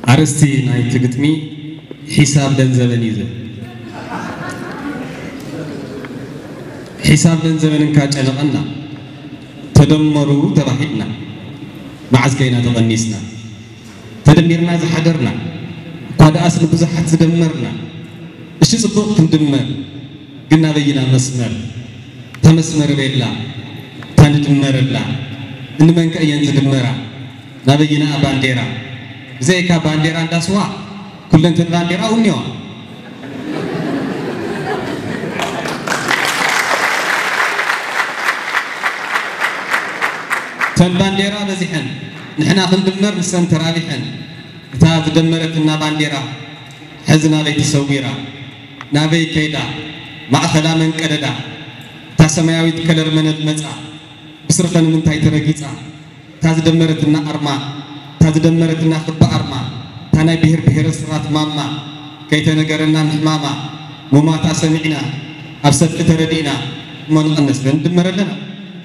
أرستي ناي تقتمي حساب دنزبن يزل حساب دنزبن كاج أنا قلنا تدمروا تباهدنا معزكينا تغنيسنا تدمرنا زحدرنا قاد أصل بزحت تدمرنا إيش صدق تدمر قلنا بينا مسمر تمسمر بيلا تندمر الله إن من كأين تدمرا نبينا بانديرا زي كبانديرا داسوا كلن تبانديرا ونيو تبانديرا بزحن نحنا خندمر نسنتر عليهن تا تدمرت لنا بانديرا حزنا بيت سويرا نبي كيدا مع خلا من كددا تا سماوي كلر من المصا بسرخن من تاي ترقيصا تا تدمرت لنا ارما تا تدمرت لنا خبا ارما تانا بهر بهر سرات ماما كيتا نغرنا محماما مماتا سمعنا ابسط تردينا من الناس ندمرلنا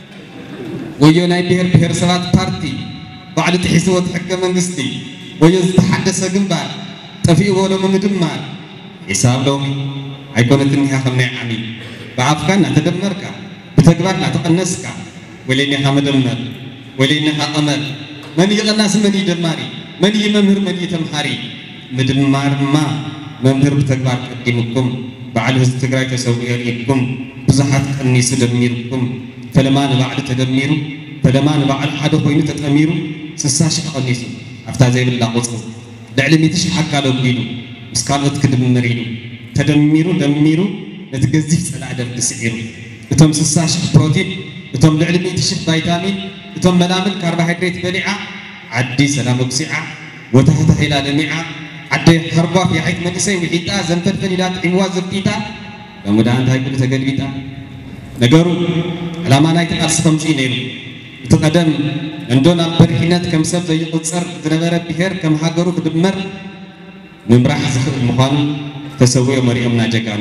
ويو ناي بهر بهر سرات بارتي بعد تحسوت حق منغستي ويو تحدث جنبار تفي ولا من دمار حساب لهم ايكونت انها خمنا عمي بعفكنا تدمرك بتكبرنا تقنسك ولينها مدمر ولينها امل من يغناس من يدماري من يممر من يتمحاري مدمار ما ممر بتكبر قديمكم بعد استقراء تسوي لكم بزحت اني سدميركم فلما بعد تدميروا فلما بعد حدا خوين تتميروا سساش قنيسو افتا زي بالله قصو دعلم يتشحك على بيدو مسكالت كدمرينو تدميروا دميروا نتجزف سلا درب سعيرو اتم سساش بروتين اتم دعلم يتشح فيتامين اتم ملامل كربوهيدرات بليعه عدي سلام بسعه وتحت الى دميعه عدي حربا في حيث مدسي وحيتا زنفلفل الى عواز بتيتا بمدان هاي كل تقلبيتا نغرو علما نايت اسفمصي نيرو تقدم عندنا برهنات كم سب زي قصر زنبر بهر كم هاجرو بدمر ممراح زخر مخان تسوي مريم ناجكان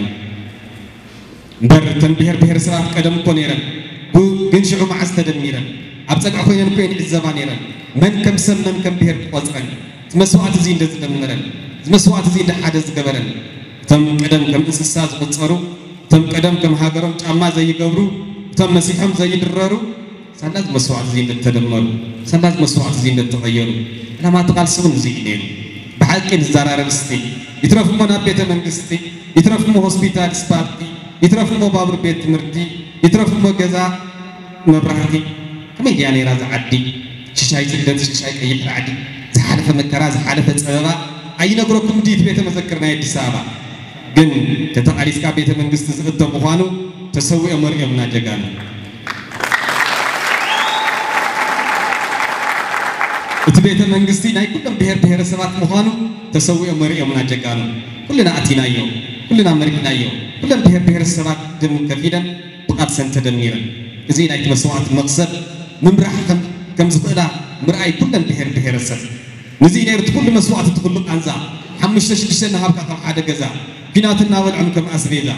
بر تنبهر بهر سرا قدم كونيرن بو جنشعو مع استدميرن ابصق خوين كوين الزمانيرن من كم سم من كم بهر قصرن مسوات زي እንደዝደምረን مسوات زي እንደحدث ገበረን تم قدم كم انسساز قصرو تم قدم كم هاجرو ጫማ زي يغبرو تم مسيحم زي يدررو سلاز مسوات زي እንደተደመሩ سلاز مسوات زي እንደተغيرو لما تقال سون زي نيل بحق الزرارم استي يترفمو نا بيت منغستي يترفمو هوسبيتال سبارتي يترفمو بابر بيت مرتي يترفمو غزا مبرحتي كما يعني راز عدي ششاي تلت ششاي قيح عدي زحالف مكرا زحالف صبا اي نغركم ديت بيت مذكرنا يدي سابا ግን ተጣሪስካ ቤተ መንግስት ዝፍተ መሆኑ ተሰውየ መርየምና ጀጋና እቲ ቤተ መንግስቲ ናይ ኩሎም ብሄር ብሄረሰባት መሆኑ ተሰውየ መርየምና ጀጋና ኩልና አቲናዮ ኩልና መርየምናዮ ኩሎም ብሄር ብሄረሰባት ደም ከፊለን ብቃት ሰንተ ደሚረን እዚ ናይ ተመስዋዕት መቅሰብ ምምራሕ ከም ዝኽእላ ምርአይ ኩሎም ብሄር ብሄረሰብ ነዚ ነይርት ኩሉ መስዋዕት ትኩሉ አንዛ 5-6 ናሃብካ ካብ ሓደ ገዛ بيناتنا والعم كم أسبيدا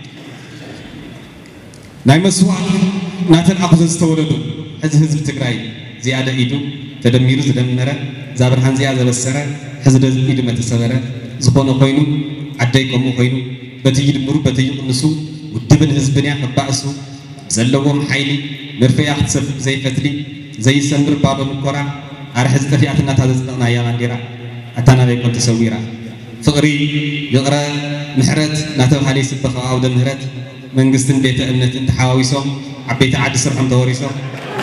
نايم سواء ناتن أخذ استولدوا حزب تقرأي زيادة إيدو تدميرو زدمرة زابرهان زيادة بسرة حزب إيدو متسبرة زبونو خينو عديكم خينو بتيجي دمرو بتيجي النسو ودبن حزبنا ببعثو زلوهم حيلي مرفي أحتسب زي فتلي زي سندر بابا مكورا أرحز تفياتنا تازدقنا يا منديرا أتانا بيكون تسويرا فقري يقرأ محرت ناتو حالي سبخ عودة مهرت من قصة بيت أمنة تحاويسهم عبيت عاد سرحم دوريسهم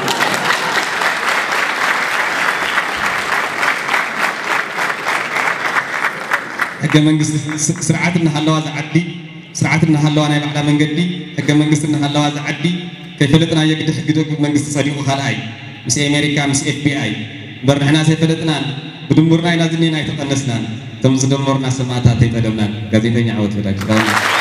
حق من قصة سرعات إنها اللواز عدي سرعات إنها اللواز أنا بعد من قدي حق من قصة إنها اللواز عدي كيف لتنا يقدر حقدك من قصة صديق خلاي مس أمريكا مس FBI برهنا سيفلتنا بدمرنا ينازلنا يتقنسنا تمزدمرنا سماعات تيتدمنا غازيتني عود فداك